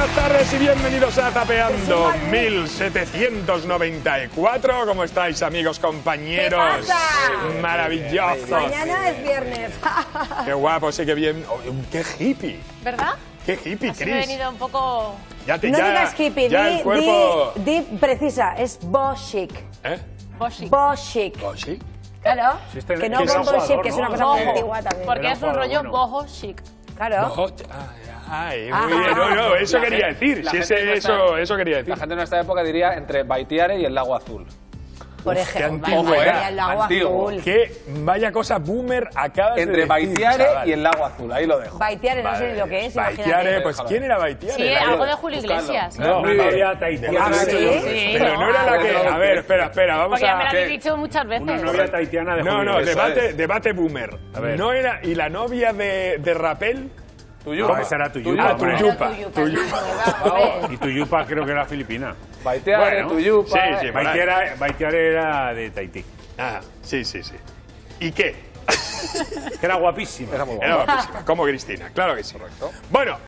buenas tardes y bienvenidos a Tapeando 1794. ¿Cómo estáis, amigos, compañeros? ¿Qué pasa? Maravillosos. Mañana es viernes. Qué guapo, sí, qué bien. Oh, qué hippie. ¿Verdad? Qué hippie, Así me he Chris. venido un poco... No digas hippie, ya el cuerpo... di precisa, es boss chic. ¿Eh? Bossy. Boss chic. ¿Oh, sí? Claro, Si este- que no que es con bullshit, jugador, que es ¿no? una cosa muy Boho. antigua también. Porque Era es un un rollo jugador, boho chic. Claro. Oh, ay, Ah. muy bien. No, eso La quería gente- decir. la Sí, gente de eso quería decir. La gente en nuestra época diría entre Baitiare y el Lago Azul. Por qué ejemplo, antiguo madre era, mía, el agua antiguo. azul. Qué vaya cosa boomer acabas Entre de decir, Baitiare chaval. y el Lago Azul, ahí lo dejo. Baitiare, no sé ni lo que es, Baitiare, imagínate. pues ¿quién era Baitiare? Sí, La- algo de Julio Buscadlo. Iglesias. No, Una novia tahitiana. ¿sí? Sí, Pero no era la que... A ver, espera, vamos Porque ya me a... lo habéis dicho muchas veces. Una novia tahitiana de No, Julio. no, Eso debate boomer. A ver. No era... ¿Y la novia de Rapel? No, esa era Tuyupa. Ah, Tuyupa. Y Tuyupa creo que era filipina. Baitiare, Bueno, Tuyupa... sí, sí. Baitiare era de Tahití. Ah, sí. ¿Y qué? Que era guapísima. Era muy Era bueno. guapísima, como Cristina, claro que sí. Bueno,